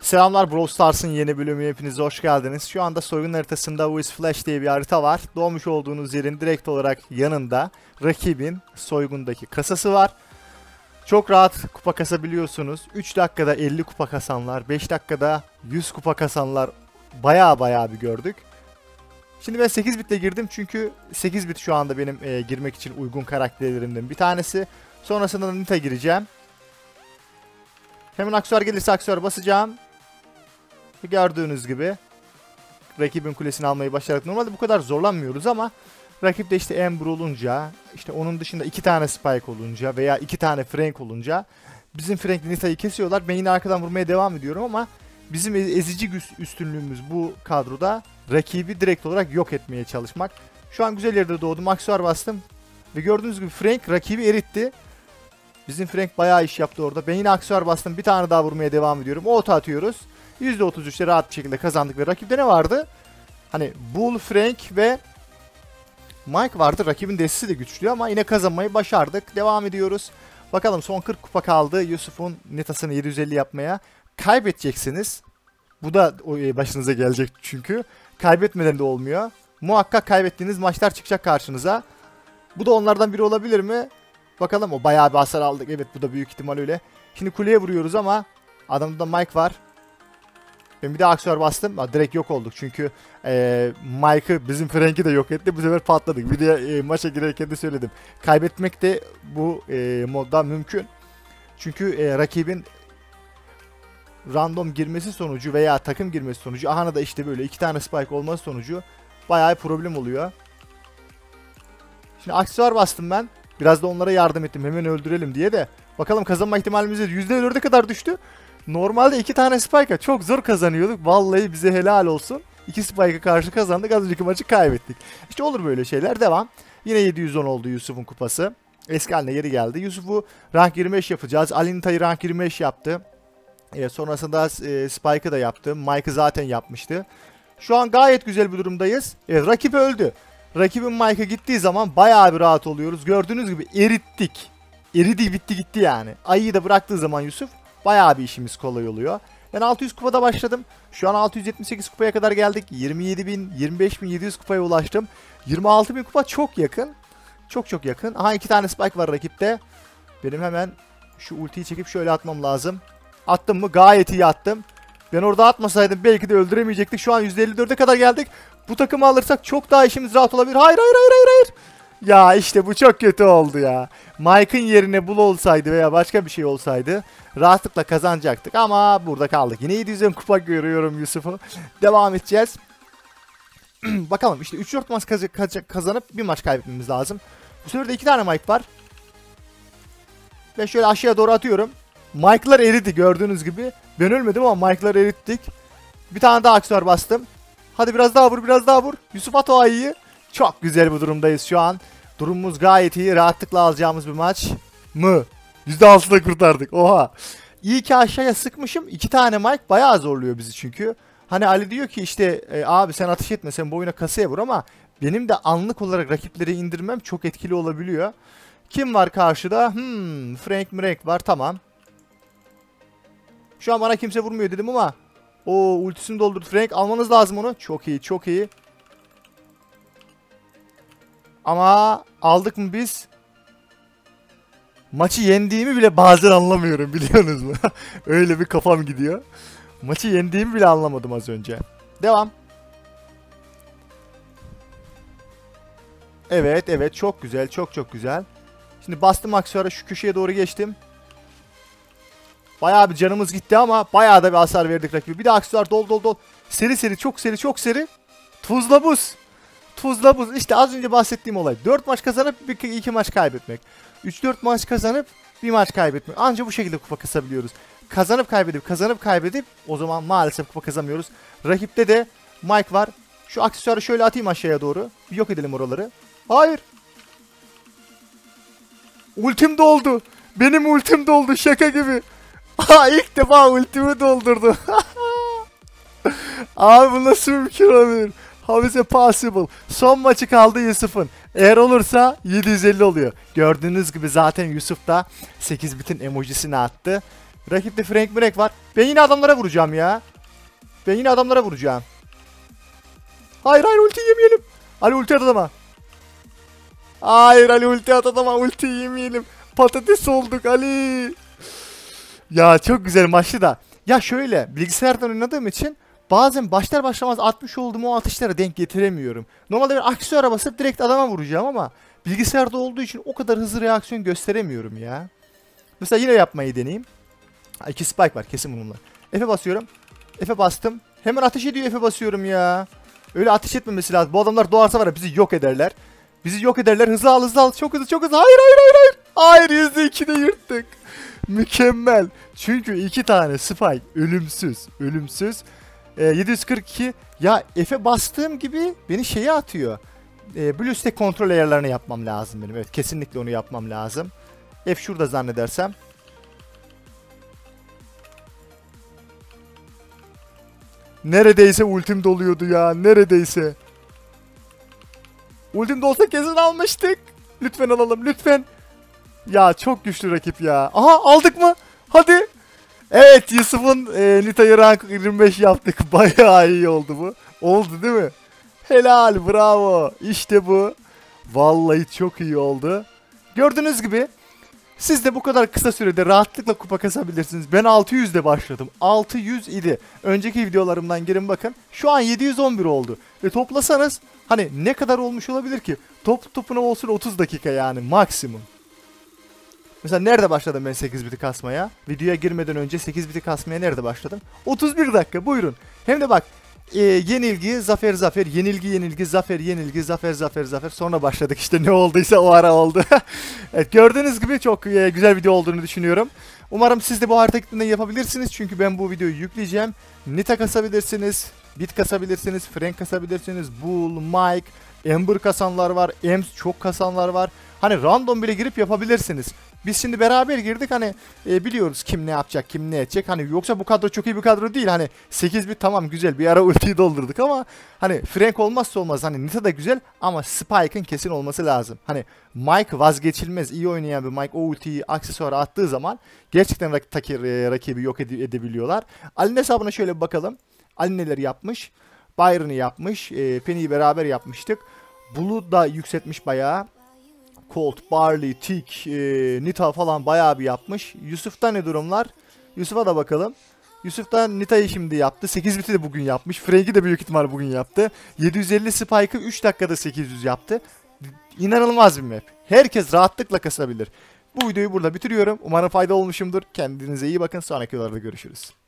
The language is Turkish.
Selamlar, Brawl Stars'ın yeni bölümüne hepiniz hoş geldiniz. Şu anda soygun haritasında Wiz Flash diye bir harita var. Doğmuş olduğunuz yerin direkt olarak yanında rakibin soygundaki kasası var. Çok rahat kupa kasabiliyorsunuz. 3 dakikada 50 kupa kasanlar, 5 dakikada 100 kupa kasanlar baya bir gördük. Şimdi ben 8 bitle girdim çünkü 8 bit şu anda benim girmek için uygun karakterlerimden bir tanesi. Sonrasında da Nita gireceğim. Hemen aksesuar gelirse aksesuar basacağım. Gördüğünüz gibi rakibin kulesini almayı başardık. Normalde bu kadar zorlanmıyoruz ama rakipte işte Ember olunca, işte onun dışında 2 tane Spike olunca veya 2 tane Frank olunca bizim Frank Nita'yı kesiyorlar. Ben yine arkadan vurmaya devam ediyorum ama bizim ezici üstünlüğümüz bu kadroda rakibi direkt olarak yok etmeye çalışmak. Şu an güzel yerde doğdum. Aksesuar bastım ve gördüğünüz gibi Frank rakibi eritti. Bizim Frank bayağı iş yaptı orada. Ben yine aksesuar bastım. Bir tane daha vurmaya devam ediyorum. Auto atıyoruz. %33'te rahat bir şekilde kazandık ve rakipte ne vardı? Hani Bull, Frank ve Mike vardı. Rakibin destesi de güçlü ama yine kazanmayı başardık. Devam ediyoruz. Bakalım son 40 kupa kaldı. Yusuf'un Nita'sını 750 yapmaya. Kaybedeceksiniz. Bu da başınıza gelecek çünkü. Kaybetmeden de olmuyor. Muhakkak kaybettiğiniz maçlar çıkacak karşınıza. Bu da onlardan biri olabilir mi? Bakalım, o bayağı bir hasar aldık. Evet, bu da büyük ihtimal öyle. Şimdi kuleye vuruyoruz ama adamda da Mike var. Ben bir de aksesuar bastım. Direkt yok olduk çünkü Mike'ı bizim Frank'i de yok etti. Bu sefer patladık. Bir de maça girerken de söyledim. Kaybetmek de bu modda mümkün. Çünkü rakibin random girmesi sonucu veya takım girmesi sonucu, aha da işte böyle 2 tane spike olması sonucu bayağı problem oluyor. Şimdi aksesuar bastım ben. Biraz da onlara yardım ettim. Hemen öldürelim diye de. Bakalım kazanma ihtimalimiz %4'e kadar düştü. Normalde 2 tane spike'a çok zor kazanıyorduk. Vallahi bize helal olsun. 2 spike'a karşı kazandık. Az önceki maçı kaybettik. İşte olur böyle şeyler. Devam. Yine 710 oldu Yusuf'un kupası. Eski haline geri geldi. Yusuf'u rank 25 yapacağız. Alinta'yı rank 25 yaptı. Sonrasında Spike'ı da yaptı. Mike'ı zaten yapmıştı. Şu an gayet güzel bir durumdayız. Evet, rakip öldü. Rakibin Mike'ı gittiği zaman bayağı bir rahat oluyoruz. Gördüğünüz gibi erittik. Eridi, bitti gitti yani. Ayıyı da bıraktığı zaman Yusuf bayağı bir işimiz kolay oluyor. Ben 600 kupada başladım. Şu an 678 kupaya kadar geldik. 27.000, 25.700 kupaya ulaştım. 26.000 kupa çok yakın. Çok yakın. Aha, 2 tane spike var rakipte. Benim hemen şu ultiyi çekip şöyle atmam lazım. Attım mı? Gayet iyi attım. Ben orada atmasaydım belki de öldüremeyecektik. Şu an %54'e kadar geldik. Bu takımı alırsak çok daha işimiz rahat olabilir. Hayır. Ya işte bu çok kötü oldu ya. Mike'ın yerine Bull olsaydı veya başka bir şey olsaydı rahatlıkla kazanacaktık ama burada kaldık. Yine 700'den kupa görüyorum Yusuf'u. Devam edeceğiz. Bakalım işte 3-4 maç kazanıp bir maç kaybetmemiz lazım. Bu sefer de 2 tane Mike var. Ve şöyle aşağıya doğru atıyorum. Mike'lar eridi gördüğünüz gibi. Ben ölmedim ama Mike'lar erittik. Bir tane daha aksesuar bastım. Hadi biraz daha vur. Yusuf at o ayıyı. Çok güzel bir durumdayız şu an. Durumumuz gayet iyi. Rahatlıkla alacağımız bir maç mı? %6'da kurtardık. Oha. İyi ki aşağıya sıkmışım. 2 tane Mike bayağı zorluyor bizi çünkü. Hani Ali diyor ki işte abi sen ateş etme, sen boyuna kasaya vur, ama benim de anlık olarak rakipleri indirmem çok etkili olabiliyor. Kim var karşıda? Frank var, tamam. Şu an bana kimse vurmuyor dedim ama o ultisini doldurdu Frank. Almanız lazım onu. Çok iyi. Ama aldık mı biz? Maçı yendiğimi bile bazen anlamıyorum, biliyorsunuz mu? Öyle bir kafam gidiyor. Maçı yendiğimi bile anlamadım az önce. Devam. Evet çok güzel, çok güzel. Şimdi bastım aksesuara, şu köşeye doğru geçtim. Bayağı bir canımız gitti ama bayağı da bir hasar verdik rakibi. Bir de aksesuar dol. Seri, çok seri. Tuzla buz. İşte az önce bahsettiğim olay. 4 maç kazanıp 2 maç kaybetmek. 3-4 maç kazanıp 1 maç kaybetmek. Anca bu şekilde kupa kasabiliyoruz. Kazanıp kaybedip o zaman maalesef kupa kazanmıyoruz. Rakipte de Mike var. Şu aksesuarı şöyle atayım aşağıya doğru. Bir yok edelim oraları. Hayır. Ultim doldu. Benim ultim doldu, şaka gibi. İlk defa ultimi doldurdu. Abi bu nasıl mümkün olabilir? How is it possible? Son maçı kaldı Yusuf'un. Eğer olursa 750 oluyor. Gördüğünüz gibi zaten Yusuf da 8 bitin emojisini attı. Rakipte Frank Murek var. Ben yine adamlara vuracağım ya. Ben yine adamlara vuracağım. Hayır hayır, ulti yemeyelim. Ali ulti at adama. Hayır Ali ulti at adama, ulti yemeyelim. Patates olduk Ali. Ya çok güzel maçtı da. Ya şöyle, bilgisayardan oynadığım için bazen başlar başlamaz atmış olduğum o atışlara denk getiremiyorum. Normalde ben aksesuara basıp direkt adama vuracağım ama bilgisayarda olduğu için o kadar hızlı reaksiyon gösteremiyorum ya. Mesela yine yapmayı deneyeyim. 2 spike var kesin bununla. F'e basıyorum. F'e bastım. Hemen ateş ediyor, F'e basıyorum ya. Öyle ateş etmemesi lazım. Bu adamlar doğarsa var ya bizi yok ederler. Bizi yok ederler. Hızlı al, hızlı al. Çok hızlı, çok hızlı. Hayır hayır hayır hayır. Hayır, %2'de yırttık. Mükemmel. Çünkü 2 tane spike ölümsüz. Ölümsüz. 742. Ya F'e bastığım gibi beni şeye atıyor. Blue Stack kontrol ayarlarını yapmam lazım benim. Evet, kesinlikle onu yapmam lazım. F şurada zannedersem. Neredeyse ultim doluyordu ya. Neredeyse. Ultim dolsa kesin almıştık. Lütfen alalım lütfen. Ya çok güçlü rakip ya. Aha, aldık mı? Hadi. Evet, Yusuf'un Nita'yı rank 25 yaptık. Bayağı iyi oldu bu. Oldu değil mi? Helal, bravo. İşte bu. Vallahi çok iyi oldu. Gördüğünüz gibi siz de bu kadar kısa sürede rahatlıkla kupa kasabilirsiniz. Ben 600'de başladım. 600 idi. Önceki videolarımdan girin bakın. Şu an 711 oldu. Ve toplasanız hani ne kadar olmuş olabilir ki? Topuna olsun 30 dakika yani maksimum. Mesela nerede başladım ben 8 biti kasmaya? Videoya girmeden önce 8 biti kasmaya nerede başladım? 31 dakika, buyurun. Hem de bak yenilgi, zafer, zafer, yenilgi, yenilgi, zafer, yenilgi, zafer, zafer, zafer. Sonra başladık işte, ne olduysa o ara oldu. Evet, gördüğünüz gibi çok güzel video olduğunu düşünüyorum. Umarım siz de bu harita kitlerinden yapabilirsiniz. Çünkü ben bu videoyu yükleyeceğim. Nita kasabilirsiniz, Bit kasabilirsiniz, Frank kasabilirsiniz, Bull, Mike, Ember kasanlar var, Ems çok kasanlar var. Hani random bile girip yapabilirsiniz. Biz şimdi beraber girdik, hani biliyoruz kim ne yapacak, kim ne edecek. Hani yoksa bu kadro çok iyi bir kadro değil. Hani 8 bit tamam güzel, bir ara ultiyi doldurduk ama hani Frank olmazsa olmaz. Hani Nita da güzel ama Spike'ın kesin olması lazım. Hani Mike vazgeçilmez, iyi oynayan bir Mike o ultiyi aksesuara attığı zaman gerçekten rakibi yok edebiliyorlar. Ali'nin hesabına şöyle bir bakalım. Ali neler yapmış? Byron'ı yapmış. Penny'yi beraber yapmıştık. Bull'u da yükseltmiş bayağı. Colt, Barley, Tick, Nita falan bayağı bir yapmış. Yusuf'ta ne durumlar? Yusuf'a da bakalım. Yusuf'ta Nita'yı şimdi yaptı. 8 biti de bugün yapmış. Frank'i de büyük ihtimal bugün yaptı. 750 Spike'ı 3 dakikada 800 yaptı. İnanılmaz bir map. Herkes rahatlıkla kasabilir. Bu videoyu burada bitiriyorum. Umarım fayda olmuşumdur. Kendinize iyi bakın. Sonraki videolarda görüşürüz.